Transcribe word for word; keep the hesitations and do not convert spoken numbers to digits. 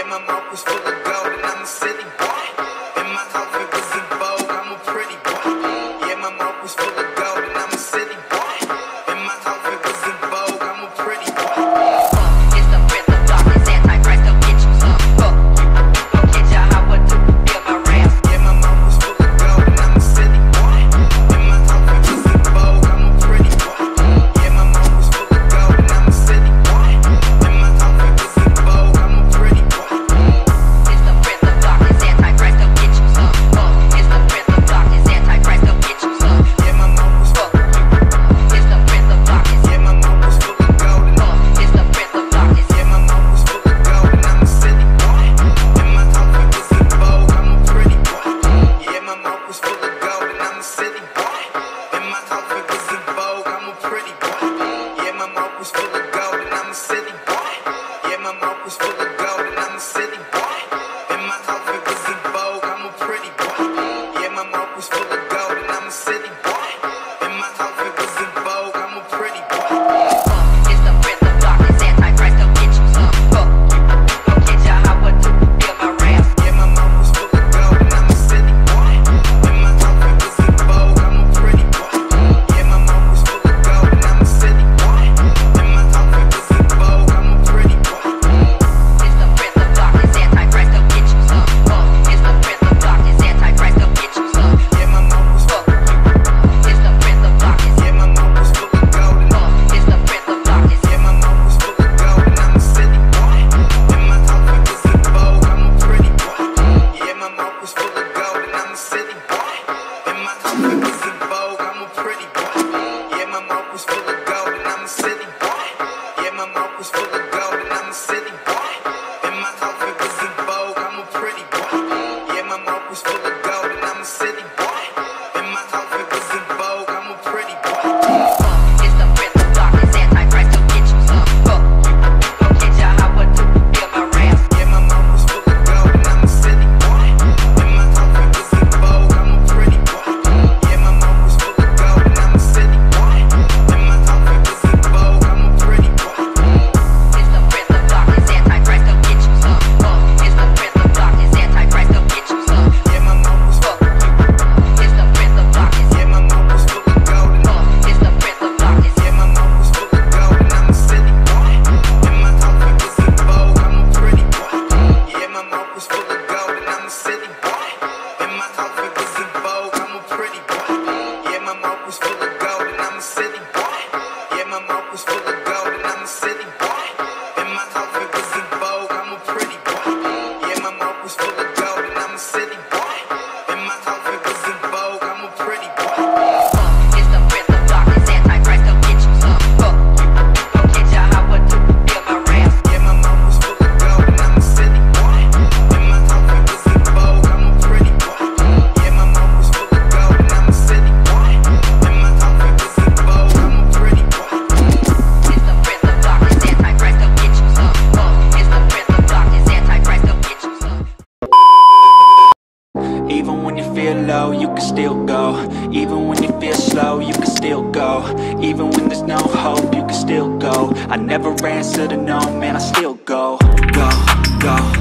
my mouth was full of gold and I'm a city boy. And my outfit was in vogue, I'm a pretty boy. Yeah, my mouth was full of gold and I'm a city boy. And my outfit was in vogue, I'm a pretty boy. It's the rhythm, darkness, antichrist, they'll get you some. Fuck you, gon' get ya how I do, feel my wrath. Yeah, my mouth was full of gold and I'm a city boy. And my outfit was in vogue, I'm a pretty boy. Yeah, my mouth was full of gold and I'm a city boy. And my outfit was in vogue, I'm a pretty boy. It's the rhythm, darkness, antichrist, they'll get you some. Fuck, it's the rhythm, darkness, antichrist, they'll get you some. Yeah, my mouth was full of It's the rhythm, darkness. Yeah, my mouth was full of gold and Fuck, it's the rhythm, darkness. Yeah, my mouth was full of gold and I'm a city boy. And my outfit was in vogue, I'm a pretty boy. Yeah, my mouth was full of gold and I'm a city boy. And my outfit was in vogue, I'm a pretty boy. Yeah, my mouth was full of gold and I'm a city boy. Yeah, my mouth was full of gold and I'm a city boy. And my outfit was in vogue, I'm a pretty boy. Yeah, my mouth was full of gold and I'm a city boy. And my outfit was in vogue, I'm a pretty boy. Fuck, it's the rhythm, darkness, antichrist, they'll get you some. Fuck you, gon' get ya how I do, feel my wrath. Yeah, my mouth was full of gold and I'm a city boy. And my outfit was in vogue, I'm a pretty boy. Yeah, my mouth was full of gold and I'm a city boy. And my outfit was in vogue, I'm a pretty boy. It's the rhythm, darkness, antichrist, they'll get you some. Fuck, it's the rhythm, darkness, antichrist, they'll get you some. Yeah, my mouth was full Fuck you, it's the rhythm, darkness. Yeah, my mouth was full of gold and Fuck, it's the rhythm, darkness. Yeah, my mouth was full of gold and I'm a city boy. And my outfit was in vogue, I'm a pretty boy. Yeah, my mouth was full of gold and I'm a city boy. And my outfit was in vogue, I'm a pretty boy. Yeah, my mouth was full of gold and I'm a city boy. Yeah, my mouth was full of gold and I'm a city boy. And my outfit was in vogue, I'm a pretty boy. Yeah, my mouth was full of gold and I'm a city boy. And my outfit was in vogue, I'm a pretty boy. Fuck, it's the rhythm, darkness, antichrist, they'll get you some. Fuck you, gon' get ya how I do, feel my wrath. Yeah, my mouth was full of gold and I'm a city boy. And my outfit was in vogue, I'm a pretty boy. Yeah, my mouth was full of gold and I'm a city boy. And my outfit was in vogue, I'm a pretty boy. It's the rhythm, darkness, antichrist, they'll get you some. Fuck, it's the rhythm, darkness, antichrist, they'll get you some. Yeah, my mouth was Fuck you, it's the rhythm, darkness. Yeah, my mouth was full of gold and Fuck, it's the rhythm, darkness. Yeah, my mouth was full of gold and I'm a city boy. And my outfit was in vogue, I'm a pretty boy. Yeah, my mouth was full of gold and I'm a city boy. And my outfit was in vogue, I'm a pretty boy. Yeah, my mouth was full of gold and I'm a city boy. Yeah, my mouth was full of gold and I'm a city boy. And my outfit was in vogue, I'm a pretty boy. Yeah, my mouth was full of gold and I'm a city boy. And my outfit was in vogue, I'm a pretty boy. Fuck, it's the rhythm, darkness, antichrist, they'll get you some. Fuck you, gon' get ya how I do, feel my wrath. Yeah, my mouth was full of gold and I'm a city boy. And my outfit was in vogue, I'm a pretty boy. Yeah, my mouth was full of gold and I'm a city boy. And my outfit was in vogue, I'm a pretty boy. It's the rhythm, darkness, antichrist, they'll get you some. Fuck, it's the rhythm, darkness, antichrist, they'll get you some. Even when you feel low, you can still go. Even when you feel slow, you can still go. Even when there's no hope, you can still go. I never answer to no, man, I still go. Go, go,